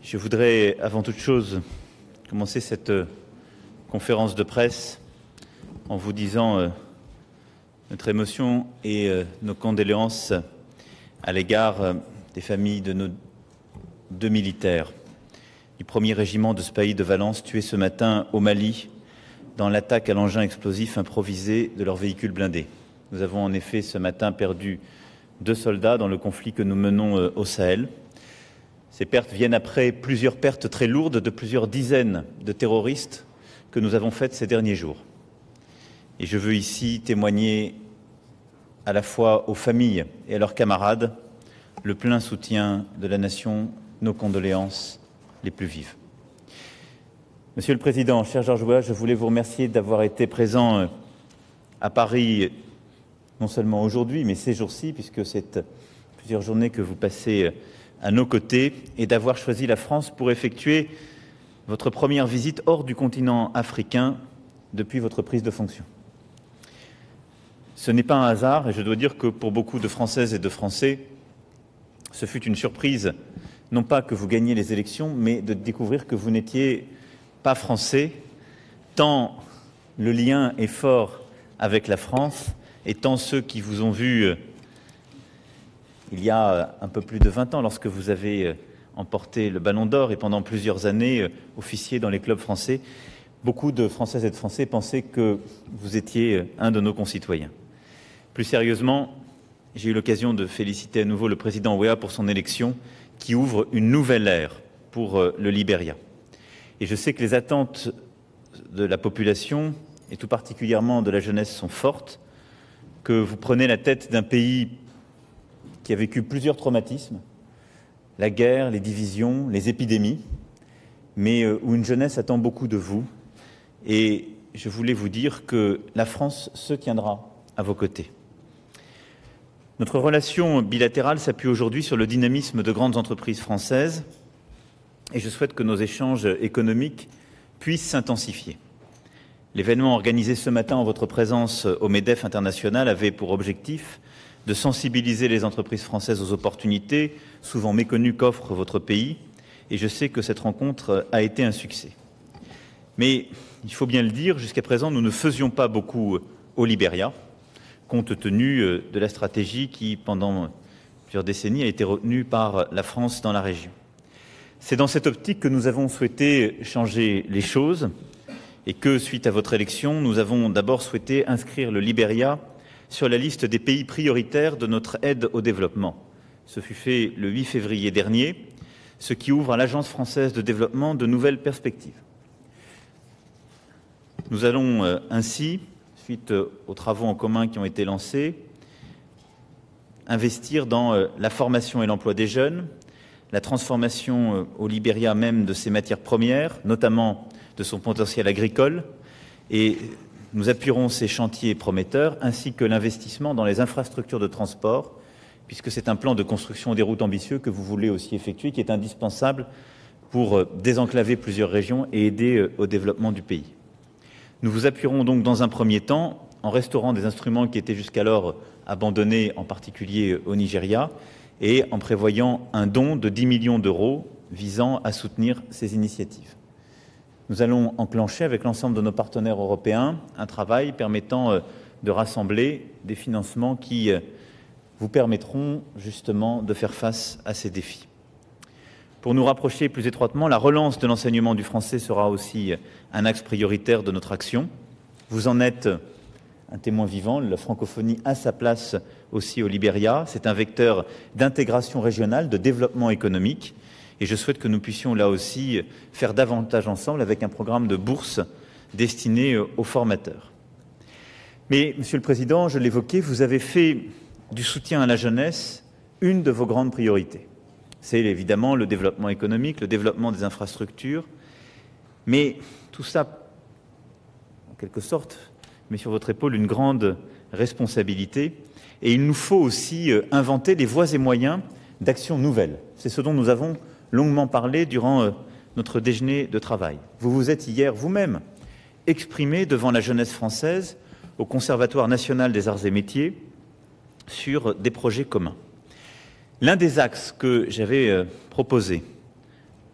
Je voudrais, avant toute chose, commencer cette conférence de presse en vous disant notre émotion et nos condoléances à l'égard des familles de nos deux militaires du 1er régiment de Spahis de Valence tués ce matin au Mali dans l'attaque à l'engin explosif improvisé de leur véhicule blindé. Nous avons en effet ce matin perdu 2 soldats dans le conflit que nous menons au Sahel. Ces pertes viennent après plusieurs pertes très lourdes de plusieurs dizaines de terroristes que nous avons faites ces derniers jours. Et je veux ici témoigner à la fois aux familles et à leurs camarades le plein soutien de la nation, nos condoléances les plus vives. Monsieur le Président, cher Georges Weah, je voulais vous remercier d'avoir été présent à Paris, non seulement aujourd'hui, mais ces jours-ci, puisque c'est plusieurs journées que vous passez à nos côtés, et d'avoir choisi la France pour effectuer votre première visite hors du continent africain depuis votre prise de fonction. Ce n'est pas un hasard, et je dois dire que pour beaucoup de Françaises et de Français, ce fut une surprise, non pas que vous gagniez les élections, mais de découvrir que vous n'étiez pas français, tant le lien est fort avec la France, et tant ceux qui vous ont vu il y a un peu plus de 20 ans, lorsque vous avez emporté le Ballon d'Or et pendant plusieurs années officié dans les clubs français, beaucoup de Françaises et de Français pensaient que vous étiez un de nos concitoyens. Plus sérieusement, j'ai eu l'occasion de féliciter à nouveau le président Weah pour son élection qui ouvre une nouvelle ère pour le Libéria. Et je sais que les attentes de la population, et tout particulièrement de la jeunesse, sont fortes, que vous prenez la tête d'un pays qui a vécu plusieurs traumatismes, la guerre, les divisions, les épidémies, mais où une jeunesse attend beaucoup de vous. Et je voulais vous dire que la France se tiendra à vos côtés. Notre relation bilatérale s'appuie aujourd'hui sur le dynamisme de grandes entreprises françaises et je souhaite que nos échanges économiques puissent s'intensifier. L'événement organisé ce matin en votre présence au MEDEF International avait pour objectif de sensibiliser les entreprises françaises aux opportunités souvent méconnues qu'offre votre pays et je sais que cette rencontre a été un succès. Mais il faut bien le dire, jusqu'à présent, nous ne faisions pas beaucoup au Libéria, compte tenu de la stratégie qui, pendant plusieurs décennies, a été retenue par la France dans la région. C'est dans cette optique que nous avons souhaité changer les choses et que, suite à votre élection, nous avons d'abord souhaité inscrire le Libéria sur la liste des pays prioritaires de notre aide au développement. Ce fut fait le 8 février dernier, ce qui ouvre à l'Agence française de développement de nouvelles perspectives. Nous allons ainsi, suite aux travaux en commun qui ont été lancés, investir dans la formation et l'emploi des jeunes, la transformation au Libéria même de ses matières premières, notamment de son potentiel agricole, et nous appuierons ces chantiers prometteurs, ainsi que l'investissement dans les infrastructures de transport, puisque c'est un plan de construction des routes ambitieux que vous voulez aussi effectuer, qui est indispensable pour désenclaver plusieurs régions et aider au développement du pays. Nous vous appuierons donc dans un premier temps en restaurant des instruments qui étaient jusqu'alors abandonnés, en particulier au Nigeria, et en prévoyant un don de 10 millions d'euros visant à soutenir ces initiatives. Nous allons enclencher avec l'ensemble de nos partenaires européens un travail permettant de rassembler des financements qui vous permettront justement de faire face à ces défis. Pour nous rapprocher plus étroitement, la relance de l'enseignement du français sera aussi un axe prioritaire de notre action. Vous en êtes un témoin vivant, la francophonie a sa place aussi au Libéria. C'est un vecteur d'intégration régionale, de développement économique. Et je souhaite que nous puissions là aussi faire davantage ensemble avec un programme de bourse destiné aux formateurs. Mais, Monsieur le Président, je l'évoquais, vous avez fait du soutien à la jeunesse une de vos grandes priorités. C'est évidemment le développement économique, le développement des infrastructures, mais tout ça, en quelque sorte, met sur votre épaule une grande responsabilité et il nous faut aussi inventer des voies et moyens d'action nouvelles. C'est ce dont nous avons longuement parlé durant notre déjeuner de travail. Vous vous êtes hier vous-même exprimé devant la jeunesse française au Conservatoire national des arts et métiers sur des projets communs. L'un des axes que j'avais proposé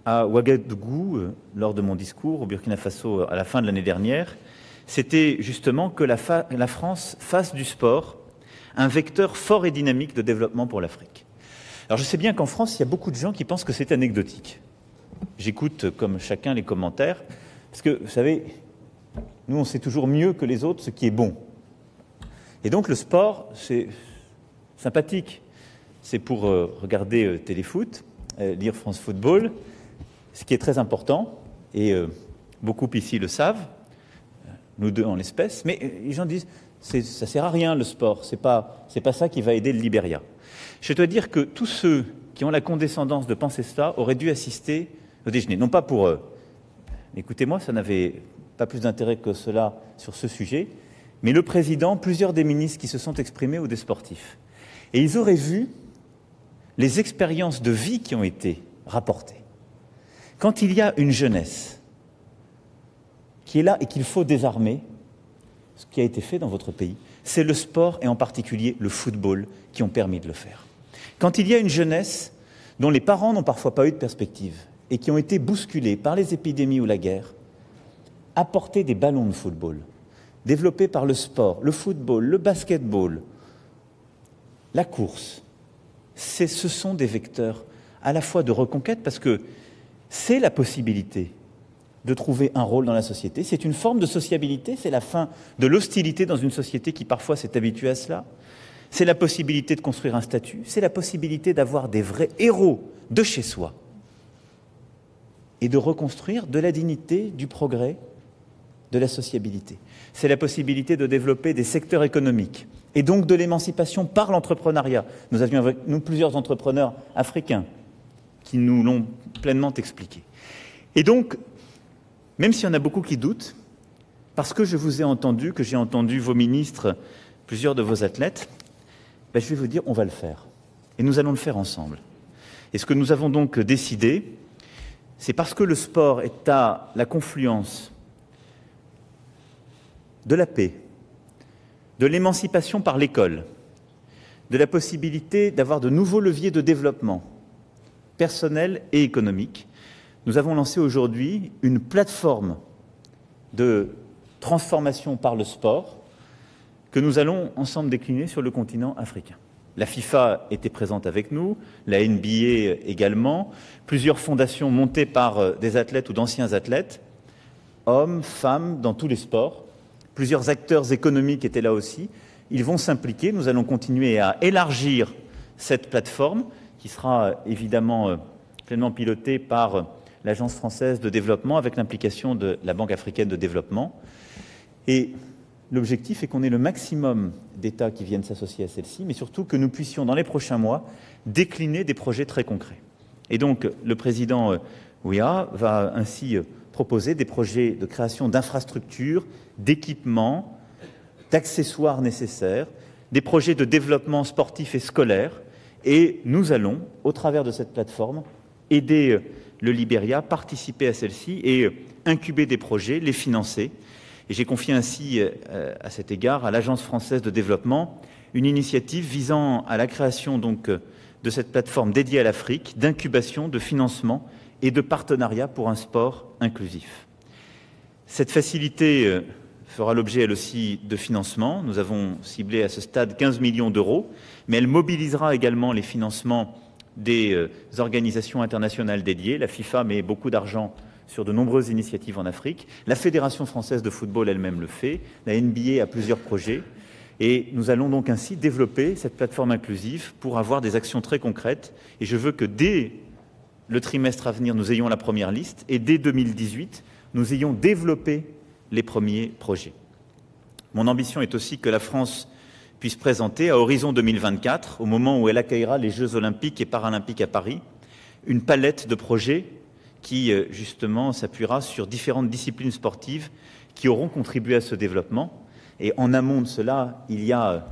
à Ouagadougou, lors de mon discours au Burkina Faso à la fin de l'année dernière, c'était justement que la France fasse du sport un vecteur fort et dynamique de développement pour l'Afrique. Alors je sais bien qu'en France, il y a beaucoup de gens qui pensent que c'est anecdotique. J'écoute comme chacun les commentaires, parce que vous savez, nous on sait toujours mieux que les autres ce qui est bon. Et donc le sport, c'est sympathique. C'est pour regarder Téléfoot, lire France Football, ce qui est très important, et beaucoup ici le savent, nous deux en l'espèce, mais les gens disent ça ne sert à rien le sport, c'est pas ça qui va aider le Libéria. Je dois dire que tous ceux qui ont la condescendance de penser cela auraient dû assister au déjeuner. Non pas pour écoutez-moi, ça n'avait pas plus d'intérêt que cela sur ce sujet, mais le président, plusieurs des ministres qui se sont exprimés ou des sportifs. Et ils auraient vu les expériences de vie qui ont été rapportées. Quand il y a une jeunesse qui est là et qu'il faut désarmer, ce qui a été fait dans votre pays, c'est le sport et en particulier le football qui ont permis de le faire. Quand il y a une jeunesse dont les parents n'ont parfois pas eu de perspective et qui ont été bousculés par les épidémies ou la guerre, apporter des ballons de football, développés par le sport, le football, le basketball, la course, ce sont des vecteurs à la fois de reconquête parce que c'est la possibilité de trouver un rôle dans la société. C'est une forme de sociabilité, c'est la fin de l'hostilité dans une société qui parfois s'est habituée à cela. C'est la possibilité de construire un statut, c'est la possibilité d'avoir des vrais héros de chez soi et de reconstruire de la dignité, du progrès, de la sociabilité. C'est la possibilité de développer des secteurs économiques et donc de l'émancipation par l'entrepreneuriat. Nous avions avec nous plusieurs entrepreneurs africains qui nous l'ont pleinement expliqué. Et donc, même s'il y en a beaucoup qui doutent, parce que je vous ai entendu, que j'ai entendu vos ministres, plusieurs de vos athlètes, je vais vous dire, on va le faire. Et nous allons le faire ensemble. Et ce que nous avons donc décidé, c'est parce que le sport est à la confluence de la paix, de l'émancipation par l'école, de la possibilité d'avoir de nouveaux leviers de développement personnel et économique, nous avons lancé aujourd'hui une plateforme de transformation par le sport que nous allons ensemble décliner sur le continent africain. La FIFA était présente avec nous, la NBA également, plusieurs fondations montées par des athlètes ou d'anciens athlètes, hommes, femmes, dans tous les sports. Plusieurs acteurs économiques étaient là aussi. Ils vont s'impliquer. Nous allons continuer à élargir cette plateforme qui sera évidemment pleinement pilotée par l'Agence française de développement avec l'implication de la Banque africaine de développement. Et l'objectif est qu'on ait le maximum d'États qui viennent s'associer à celle-ci, mais surtout que nous puissions, dans les prochains mois, décliner des projets très concrets. Et donc, le président Ouya va ainsi proposer des projets de création d'infrastructures, d'équipements, d'accessoires nécessaires, des projets de développement sportif et scolaire. Et nous allons, au travers de cette plateforme, aider le Libéria, participer à celle-ci et incuber des projets, les financer. Et j'ai confié ainsi, à cet égard, à l'Agence française de développement, une initiative visant à la création donc, de cette plateforme dédiée à l'Afrique, d'incubation, de financement et de partenariat pour un sport inclusif. Cette facilité fera l'objet, elle aussi, de financement. Nous avons ciblé à ce stade 15 millions d'euros, mais elle mobilisera également les financements des organisations internationales dédiées. La FIFA met beaucoup d'argent sur de nombreuses initiatives en Afrique. La Fédération française de football elle-même le fait. La NBA a plusieurs projets. Et nous allons donc ainsi développer cette plateforme inclusive pour avoir des actions très concrètes. Et je veux que dès le trimestre à venir, nous ayons la première liste. Et dès 2018, nous ayons développé les premiers projets. Mon ambition est aussi que la France puisse présenter à horizon 2024, au moment où elle accueillera les Jeux olympiques et paralympiques à Paris, une palette de projets qui, justement, s'appuiera sur différentes disciplines sportives qui auront contribué à ce développement. Et en amont de cela, il y aura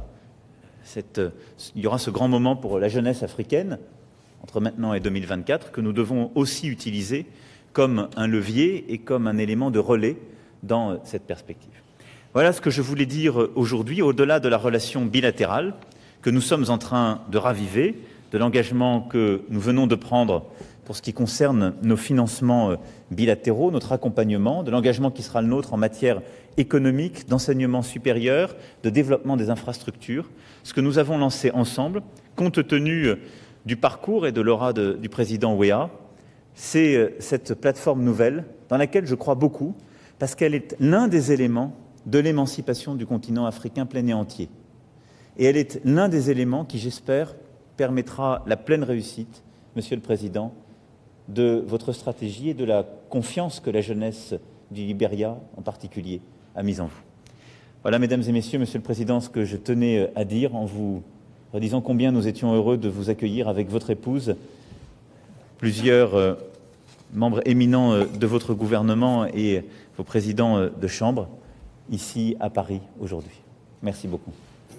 ce grand moment pour la jeunesse africaine, entre maintenant et 2024, que nous devons aussi utiliser comme un levier et comme un élément de relais dans cette perspective. Voilà ce que je voulais dire aujourd'hui, au-delà de la relation bilatérale que nous sommes en train de raviver, de l'engagement que nous venons de prendre pour ce qui concerne nos financements bilatéraux, notre accompagnement, de l'engagement qui sera le nôtre en matière économique, d'enseignement supérieur, de développement des infrastructures. Ce que nous avons lancé ensemble, compte tenu du parcours et de l'aura du président Weah, c'est cette plateforme nouvelle dans laquelle je crois beaucoup, parce qu'elle est l'un des éléments de l'émancipation du continent africain plein et entier. Et elle est l'un des éléments qui, j'espère, permettra la pleine réussite, Monsieur le Président, de votre stratégie et de la confiance que la jeunesse du Libéria, en particulier, a mise en vous. Voilà, Mesdames et Messieurs, Monsieur le Président, ce que je tenais à dire en vous redisant combien nous étions heureux de vous accueillir avec votre épouse, plusieurs membres éminents de votre gouvernement et vos présidents de chambre, ici à Paris aujourd'hui. Merci beaucoup.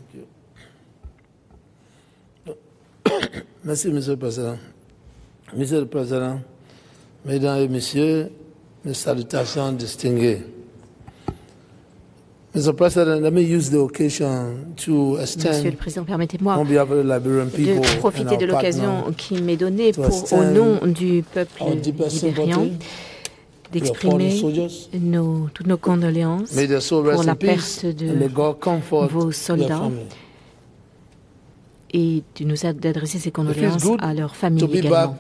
Merci, Monsieur le Président. Monsieur le Président, Mesdames et Messieurs, mes salutations distinguées. Mr. President, let me use the occasion to Monsieur le Président, permettez-moi de profiter de l'occasion qui m'est donnée au nom du peuple libérien d'exprimer toutes nos condoléances pour la perte de vos soldats et d'adresser ces condoléances à leurs familles également.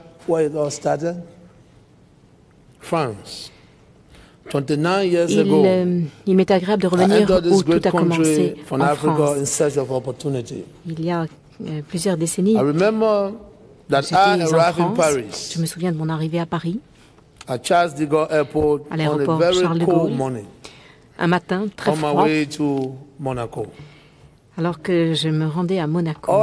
Il m'est agréable de revenir où tout a commencé en France. Il y a plusieurs décennies, j'étais en France. Je me souviens de mon arrivée à Paris, à l'aéroport Charles de Gaulle, un matin très froid, alors que je me rendais à Monaco.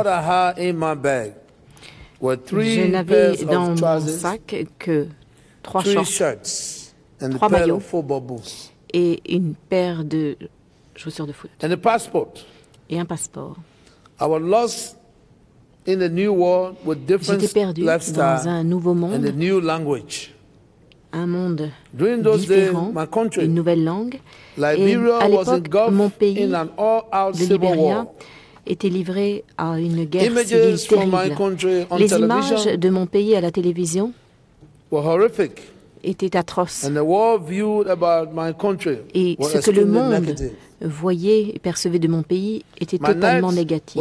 Je n'avais dans mon sac que 3 shorts, 3 maillots et une paire de chaussures de foot et un passeport. J'étais perdu dans un nouveau monde, un monde différent, une nouvelle langue. Et à l'époque, mon pays, le Libéria, était livré à une guerre civile terrible. Les images de mon pays à la télévision étaient atroces. Et ce que le monde voyait et percevait de mon pays était totalement négatif.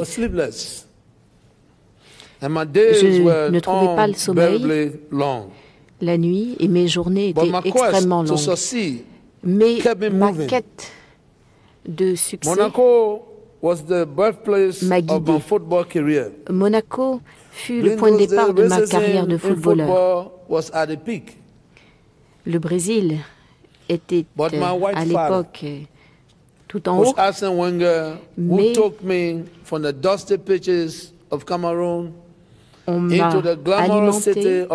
Je ne trouvais pas le sommeil la nuit et mes journées étaient extrêmement longues. Mais ma quête de succès m'a guidé. Monaco fut le point de départ de ma carrière de footballeur. Le Brésil était à l'époque tout en haut, mais on m'a alimenté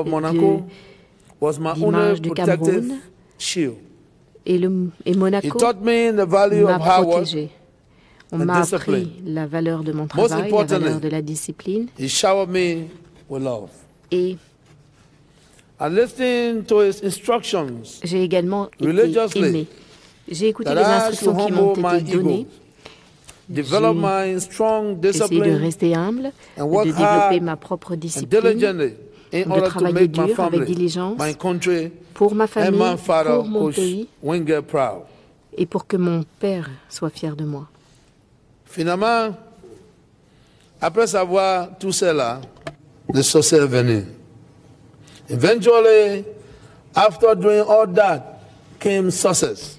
d'image du Cameroun et Monaco m'a protégé. On m'a appris la valeur de mon travail, la valeur de la discipline. Et j'ai également été aimé. J'ai écouté les instructions qui m'ont été données. J'ai essayé de rester humble, de développer ma propre discipline, de travailler dur avec diligence pour ma famille, pour mon pays et pour que mon père soit fier de moi. Finalement, après savoir tout cela, le succès est venu. Eventually, after doing all that, came success.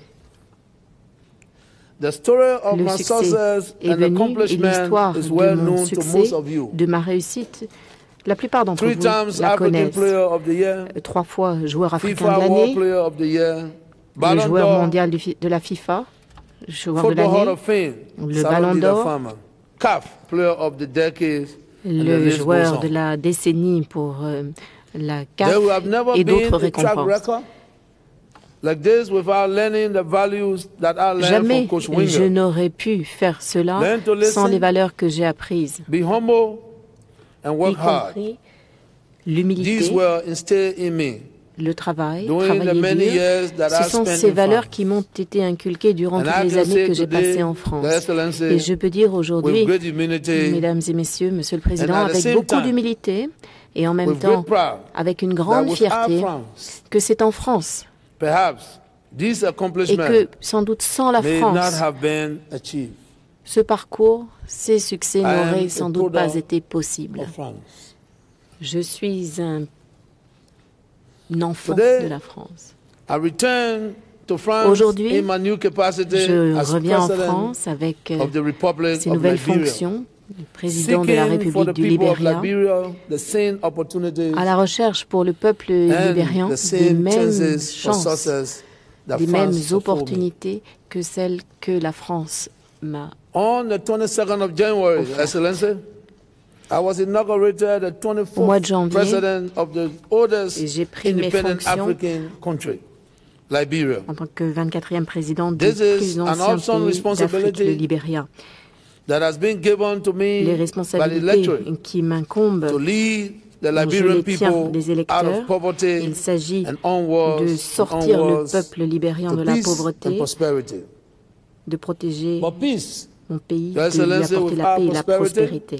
The story of my success and accomplishment is well known to most of you. De ma réussite, la plupart d'entre vous la connaissent. 3 fois joueur africain de l'année, le joueur mondial de la FIFA, joueur de l'année, le Ballon d'Or, le joueur de la décennie pour la CAF et d'autres récompenses. Jamais je n'aurais pu faire cela sans les valeurs que j'ai apprises, y compris l'humilité. le travail, travailler dur. Ce sont ces valeurs qui m'ont été inculquées durant toutes les années que j'ai passées en France. Et je peux dire aujourd'hui, mesdames et messieurs, Monsieur le Président, avec beaucoup d'humilité et en même temps avec une grande fierté, que c'est en France et que sans doute sans la France, ce parcours, ces succès n'auraient sans doute pas été possibles. Je suis un enfant de la France. Aujourd'hui, je reviens en France avec ces nouvelles fonctions, le président de la République du Libéria, à la recherche pour le peuple libérian des mêmes chances, des mêmes opportunités que celles que la France m'a offertes. Au mois de janvier, j'ai pris mes fonctions en tant que 24e président du plus ancien pays d'Afrique, le Libéria. Les responsabilités qui m'incombent, dont je les tiens des électeurs, il s'agit de sortir le peuple libérien de la pauvreté, de protéger mon pays, de lui apporter la paix et la prospérité.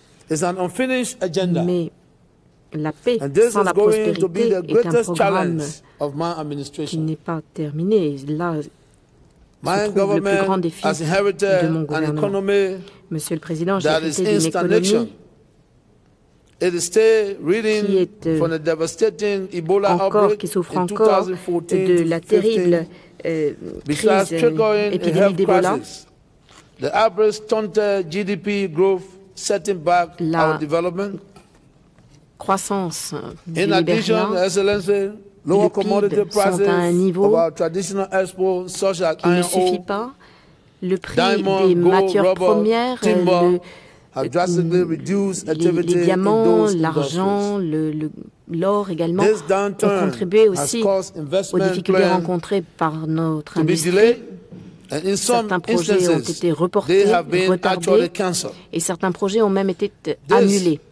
Mais la paix sans la prospérité est un programme qui n'est pas terminé. Là se trouve le plus grand défi de mon gouvernement. Monsieur le Président, j'ai hérité d'une économie qui souffre encore de la terrible crise épidémique d'Ebola. La croissance du Libéria, le PIB sont à un niveau qui ne suffit pas. Le prix des matières premières, les diamants, l'argent, l'or également, ont contribué aussi aux difficultés rencontrées par notre industrie. Certains projets ont été reportés, retardés, et certains projets ont même été annulés.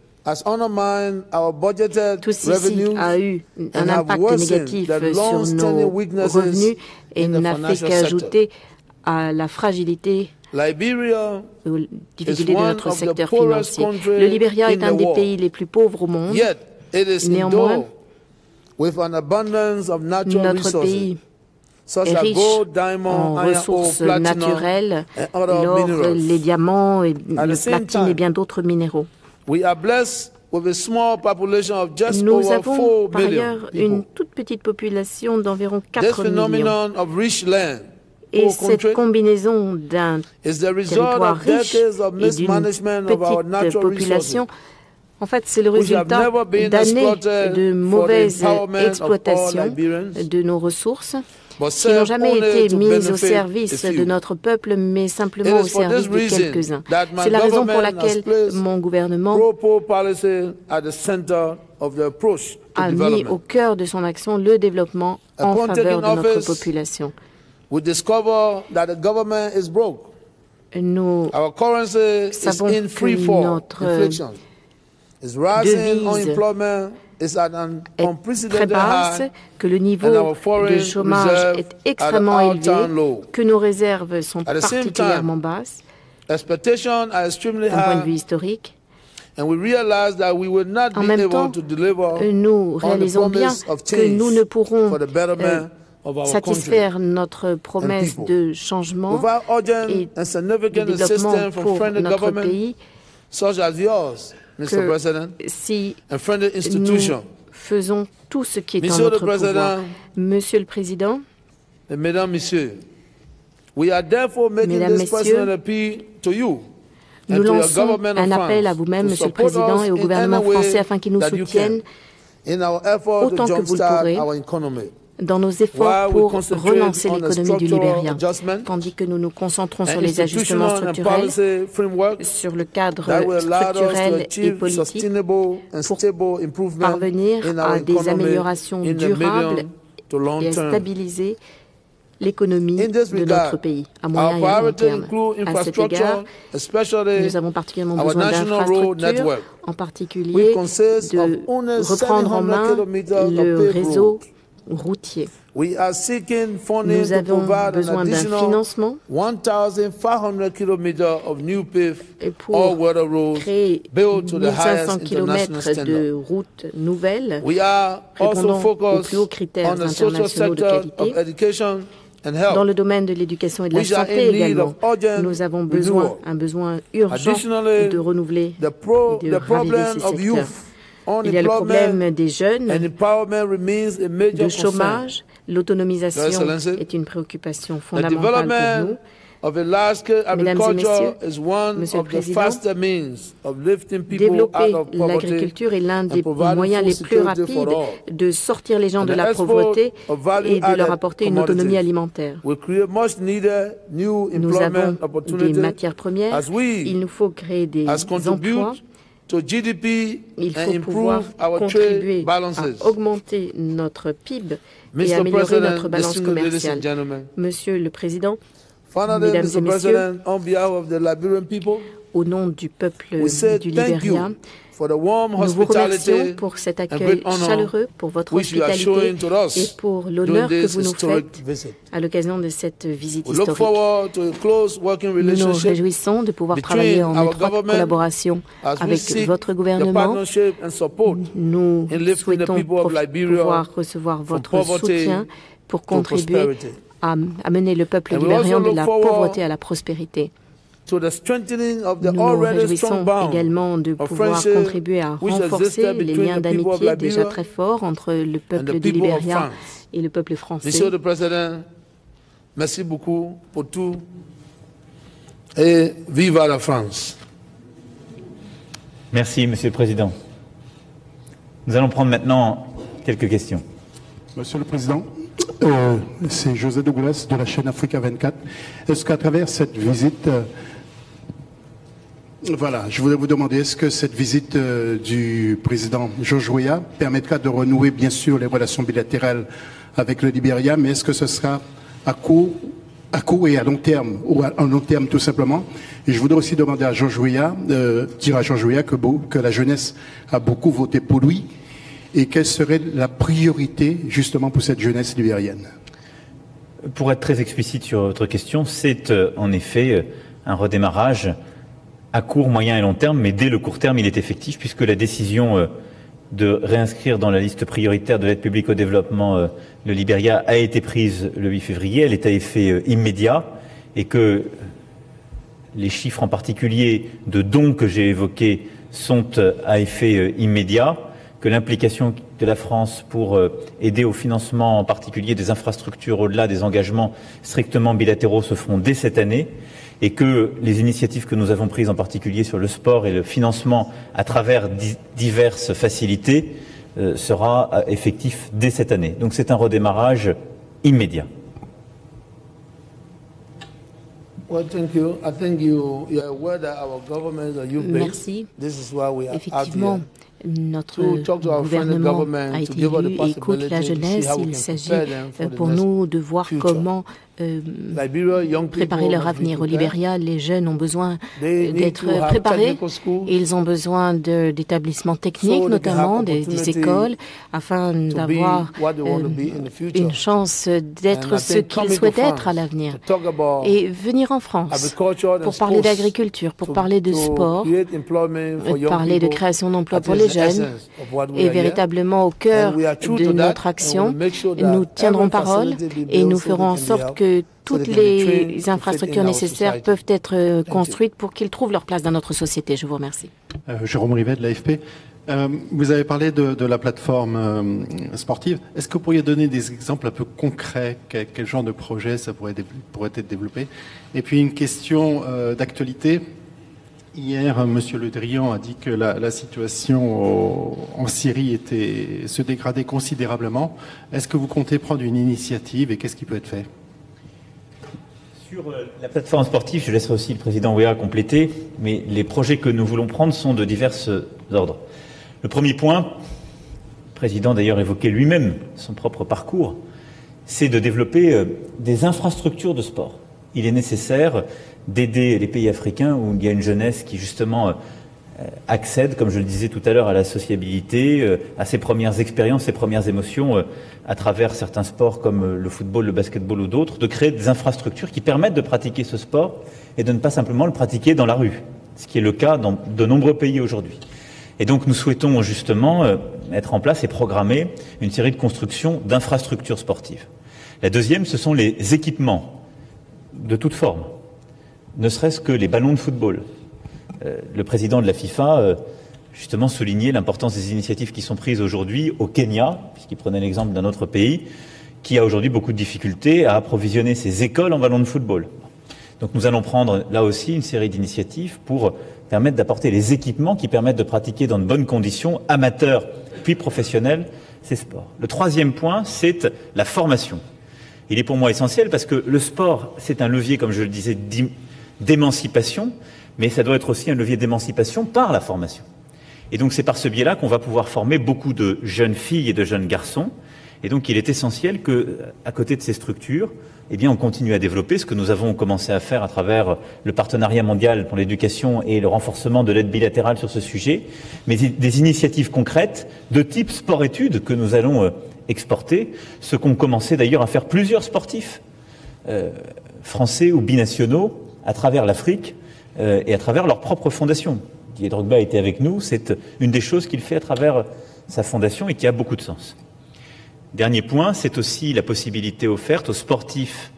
Tout ceci a eu un impact négatif sur nos revenus et n'a fait qu'ajouter à la fragilité aux difficultés de notre secteur financier. Le Libéria est un des pays les plus pauvres au monde. Néanmoins, notre pays est riche en ressources naturelles, l'or, les diamants, le platine et bien d'autres minéraux. Nous avons par ailleurs une toute petite population d'environ 4 millions. Et cette combinaison d'un territoire riche et d'une petite population, en fait, c'est le résultat d'années de mauvaise exploitation de nos ressources qui n'ont jamais été mises au service de notre peuple, mais simplement au service de quelques-uns. C'est la raison pour laquelle mon gouvernement a mis au cœur de son action le développement en faveur de notre population. Nous savons que notre devise est très basse, que le niveau de chômage est extrêmement élevé, que nos réserves sont particulièrement basses d'un point de vue historique. En même temps, nous réalisons bien que nous ne pourrons satisfaire notre promesse de changement et de développement pour notre pays que si nous faisons tout ce qui est en notre pouvoir. Monsieur le Président, Mesdames, Messieurs, nous lançons un appel à vous-même, Monsieur le Président, et au gouvernement français afin qu'ils nous soutiennent autant que vous le pourrez dans nos efforts pour relancer l'économie du Libéria, tandis que nous nous concentrons sur les ajustements structurels, sur le cadre structurel et politique pour parvenir à des améliorations durables et à stabiliser l'économie de notre pays, à moyen et à long terme. À cet égard, nous avons particulièrement besoin d'infrastructures, en particulier de reprendre en main le réseau routier. Nous avons besoin d'un financement pour créer 1500 km de routes nouvelles répondant aux plus hauts critères internationaux de qualité. Dans le domaine de l'éducation et de la santé également, nous avons un besoin urgent de renouveler et de raviver ces secteurs. Il y a le problème des jeunes, de chômage. L'autonomisation est une préoccupation fondamentale pour nous. Mesdames et messieurs, Monsieur le Président, développer l'agriculture est l'un des moyens les plus rapides de sortir les gens de la pauvreté et de leur apporter une autonomie alimentaire. Nous avons des matières premières, il nous faut créer des emplois. Il faut pouvoir contribuer à augmenter notre PIB et améliorer notre balance commerciale. Monsieur le Président, Mesdames et Messieurs, au nom du peuple du Libéria, nous vous remercions pour cet accueil chaleureux, pour votre hospitalité et pour l'honneur que vous nous faites à l'occasion de cette visite historique. Nous nous réjouissons de pouvoir travailler en étroite collaboration avec votre gouvernement. Nous souhaitons pouvoir recevoir votre soutien pour contribuer à amener le peuple libérien de la pauvreté à la prospérité. Nous nous réjouissons également de pouvoir contribuer à renforcer les liens d'amitié déjà très forts entre le peuple du Libéria et le peuple français. Monsieur le Président, merci beaucoup pour tout et vive la France. Merci, Monsieur le Président. Nous allons prendre maintenant quelques questions. Monsieur le Président, c'est José Douglas de la chaîne Africa 24. Est-ce qu'à travers cette visite, je voudrais vous demander, est-ce que cette visite du président George Weah permettra de renouer bien sûr les relations bilatérales avec le Libéria, mais est-ce que ce sera à court et à long terme, ou à long terme tout simplement? Et je voudrais aussi demander à George Weah, dire à George Weah que la jeunesse a beaucoup voté pour lui, et quelle serait la priorité justement pour cette jeunesse libérienne? Pour être très explicite sur votre question, c'est en effet un redémarrage à court, moyen et long terme, mais dès le court terme, il est effectif puisque la décision de réinscrire dans la liste prioritaire de l'aide publique au développement le Libéria a été prise le 8 février. Elle est à effet immédiat et que les chiffres en particulier de dons que j'ai évoqués sont à effet immédiat, que l'implication de la France pour aider au financement en particulier des infrastructures au-delà des engagements strictement bilatéraux se feront dès cette année et que les initiatives que nous avons prises en particulier sur le sport et le financement à travers diverses facilités sera effectif dès cette année. Donc c'est un redémarrage immédiat. Merci. Effectivement, notre gouvernement a été élu et écoute la jeunesse. Il s'agit pour nous de voir comment préparer leur avenir. Au Libéria, les jeunes ont besoin d'être préparés. Ils ont besoin d'établissements techniques, notamment des écoles, afin d'avoir une chance d'être ce qu'ils souhaitent être à l'avenir. Et venir en France pour parler d'agriculture, pour parler de sport, parler de création d'emplois pour les jeunes, est véritablement au cœur de notre action. Nous tiendrons parole et nous ferons en sorte que toutes les infrastructures nécessaires peuvent être construites pour qu'ils trouvent leur place dans notre société. Je vous remercie. Jérôme Rivet de l'AFP. Vous avez parlé de la plateforme sportive. Est-ce que vous pourriez donner des exemples un peu concrets? Quel genre de projet ça pourrait être développé? Et puis une question d'actualité. Hier, M. Le Drian a dit que la situation en Syrie se dégradait considérablement. Est-ce que vous comptez prendre une initiative et qu'est-ce qui peut être fait? Sur la plateforme sportive, je laisserai aussi le président Weah compléter, mais les projets que nous voulons prendre sont de divers ordres. Le premier point, le président d'ailleurs évoquait lui-même son propre parcours, c'est de développer des infrastructures de sport. Il est nécessaire d'aider les pays africains où il y a une jeunesse qui justement accède, comme je le disais tout à l'heure, à la sociabilité, à ses premières expériences, ses premières émotions à travers certains sports comme le football, le basketball ou d'autres, de créer des infrastructures qui permettent de pratiquer ce sport et de ne pas simplement le pratiquer dans la rue, ce qui est le cas dans de nombreux pays aujourd'hui. Et donc nous souhaitons justement mettre en place et programmer une série de constructions d'infrastructures sportives. La deuxième, ce sont les équipements de toute forme, ne serait-ce que les ballons de football. Le président de la FIFA justement soulignait l'importance des initiatives qui sont prises aujourd'hui au Kenya, puisqu'il prenait l'exemple d'un autre pays, qui a aujourd'hui beaucoup de difficultés à approvisionner ses écoles en ballons de football. Donc nous allons prendre là aussi une série d'initiatives pour permettre d'apporter les équipements qui permettent de pratiquer dans de bonnes conditions, amateurs puis professionnels, ces sports. Le troisième point, c'est la formation. Il est pour moi essentiel parce que le sport, c'est un levier, comme je le disais, d'émancipation, mais ça doit être aussi un levier d'émancipation par la formation. Et donc c'est par ce biais-là qu'on va pouvoir former beaucoup de jeunes filles et de jeunes garçons. Et donc il est essentiel qu'à côté de ces structures, eh bien, on continue à développer ce que nous avons commencé à faire à travers le partenariat mondial pour l'éducation et le renforcement de l'aide bilatérale sur ce sujet, mais des initiatives concrètes de type sport-études que nous allons exporter, ce qu'ont commencé d'ailleurs à faire plusieurs sportifs français ou binationaux à travers l'Afrique et à travers leur propre fondation. Didier Drogba était avec nous, c'est une des choses qu'il fait à travers sa fondation et qui a beaucoup de sens. Dernier point, c'est aussi la possibilité offerte aux sportifs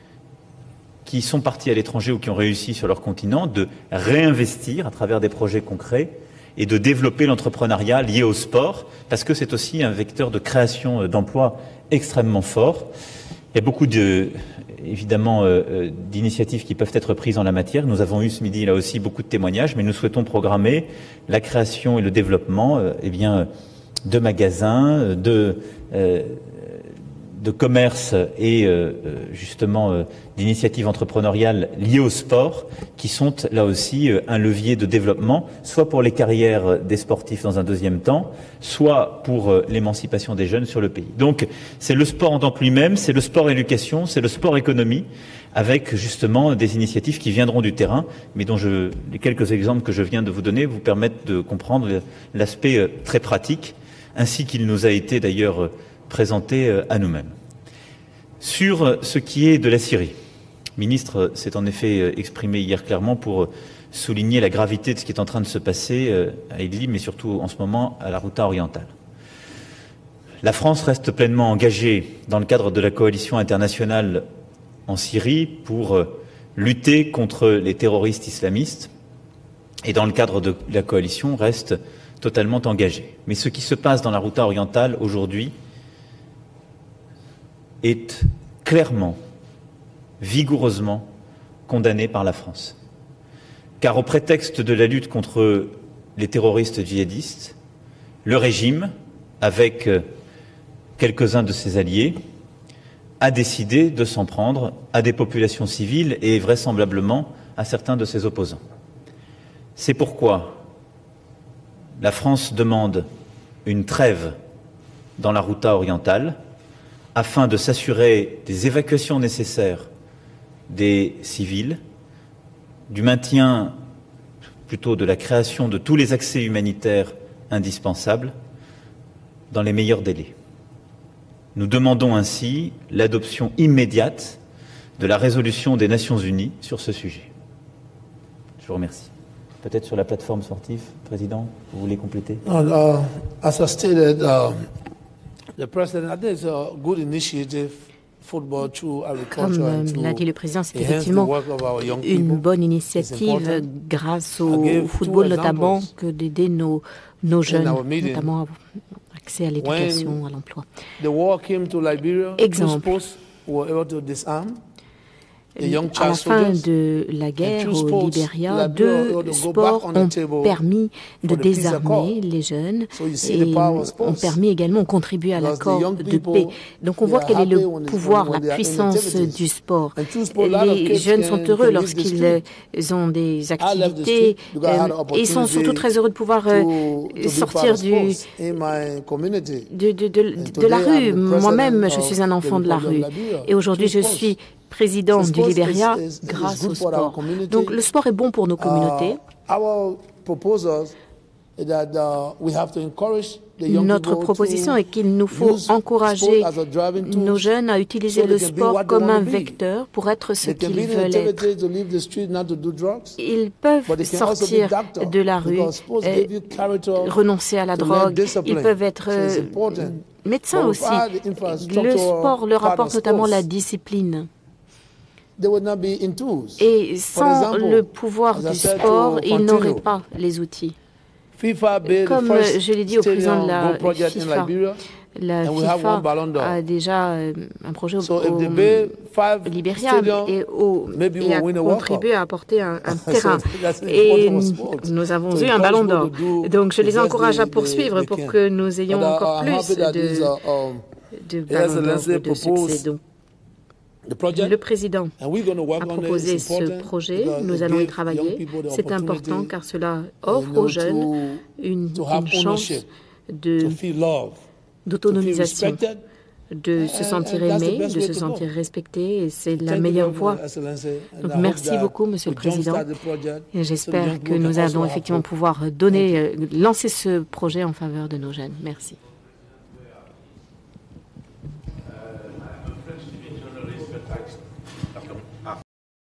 qui sont partis à l'étranger ou qui ont réussi sur leur continent de réinvestir à travers des projets concrets et de développer l'entrepreneuriat lié au sport, parce que c'est aussi un vecteur de création d'emplois extrêmement fort. Il y a beaucoup évidemment d'initiatives qui peuvent être prises en la matière. Nous avons eu ce midi là aussi beaucoup de témoignages, mais nous souhaitons programmer la création et le développement de magasins, de commerce et justement d'initiatives entrepreneuriales liées au sport qui sont là aussi un levier de développement, soit pour les carrières des sportifs dans un deuxième temps, soit pour l'émancipation des jeunes sur le pays. Donc c'est le sport en tant que lui-même, c'est le sport éducation, c'est le sport économie, avec justement des initiatives qui viendront du terrain, mais dont les quelques exemples que je viens de vous donner vous permettent de comprendre l'aspect très pratique, ainsi qu'il nous a été d'ailleurs présenté à nous-mêmes. Sur ce qui est de la Syrie, le ministre s'est en effet exprimé hier clairement pour souligner la gravité de ce qui est en train de se passer à Idlib, mais surtout en ce moment à la Ghouta orientale. La France reste pleinement engagée dans le cadre de la coalition internationale en Syrie pour lutter contre les terroristes islamistes et dans le cadre de la coalition reste totalement engagé. Mais ce qui se passe dans la Ghouta orientale aujourd'hui est clairement, vigoureusement condamné par la France. Car au prétexte de la lutte contre les terroristes djihadistes, le régime, avec quelques-uns de ses alliés, a décidé de s'en prendre à des populations civiles et vraisemblablement à certains de ses opposants. C'est pourquoi la France demande une trêve dans la Ghouta orientale afin de s'assurer des évacuations nécessaires des civils, du maintien, plutôt de la création de tous les accès humanitaires indispensables dans les meilleurs délais. Nous demandons ainsi l'adoption immédiate de la résolution des Nations Unies sur ce sujet. Je vous remercie. Peut-être sur la plateforme sportive, Président, vous voulez compléter? As I stated, the President, I think it's a good initiative. Comme l'a dit le Président, c'est effectivement une bonne initiative grâce au football notamment que d'aider nos jeunes, notamment accès à l'éducation, à l'emploi. Exemple, À la fin de la guerre au Libéria, 2 sports ont permis de désarmer les jeunes et ont permis également de contribuer à l'accord de paix. Donc on voit quel est le pouvoir, la puissance du sport. Les jeunes sont heureux lorsqu'ils ont des activités et ils sont surtout très heureux de pouvoir sortir de la rue. Moi-même, je suis un enfant de la rue et aujourd'hui je suis président du Libéria grâce au sport. Donc le sport est bon pour nos communautés. Notre proposition est qu'il nous faut encourager nos jeunes à utiliser le sport comme un vecteur pour être ce qu'ils veulent être. Ils peuvent sortir de la rue, renoncer à la drogue, ils peuvent être médecins aussi. Le sport leur apporte notamment la discipline. Et sans le pouvoir du sport, ils n'auraient pas les outils. Comme je l'ai dit au président de la FIFA, a déjà un projet au Libéria et a contribué à apporter un terrain. Et nous avons eu un ballon d'or. Donc je les encourage à poursuivre pour que nous ayons encore plus de ballons d'or, de succès. Donc, le président a proposé ce projet, nous allons y travailler. C'est important car cela offre aux jeunes une chance d'autonomisation, de se sentir aimé, de se sentir respecté, et c'est la meilleure voie. Donc merci beaucoup, Monsieur le Président, et j'espère que nous allons effectivement pouvoir lancer ce projet en faveur de nos jeunes. Merci.